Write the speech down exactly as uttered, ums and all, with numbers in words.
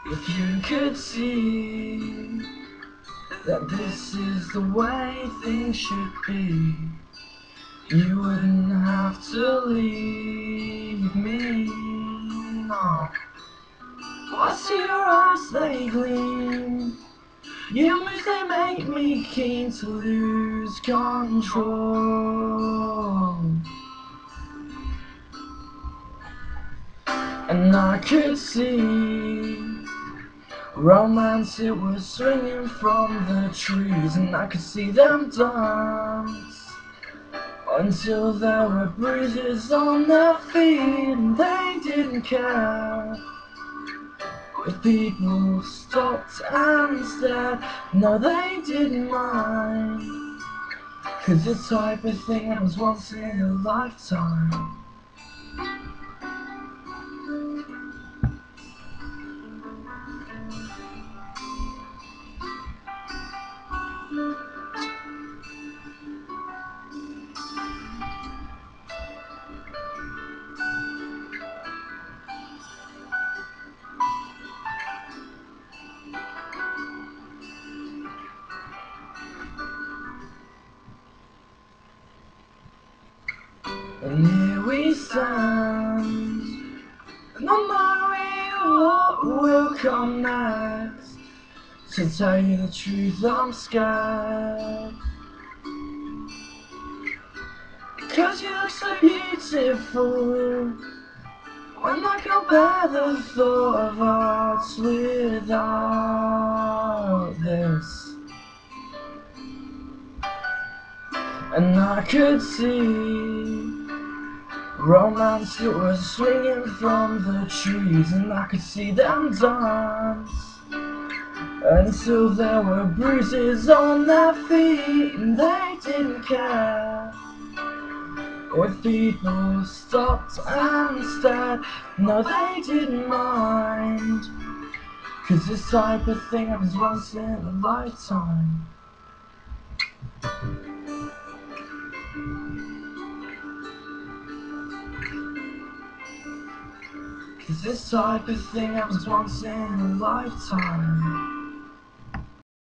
If you could see that this is the way things should be, you wouldn't have to leave me, no. What's your eyes, they gleam, your moves, they make me keen to lose control. And I could see romance, it was swinging from the trees, and I could see them dance until there were bruises on their feet, and they didn't care if people stopped and stared. No, they didn't mind, 'cause this type of thing was once in a lifetime. And here we stand, not knowing what will come next. To tell you the truth, I'm scared, 'cause you look so beautiful when I compare the thought of us without this. And I could see romance, it was swinging from the trees, and I could see them dance until there were bruises on their feet, and they didn't care if people stopped and stared. No, they didn't mind, 'cause this type of thing happens once in a lifetime. Cause this type of thing happens once in a lifetime.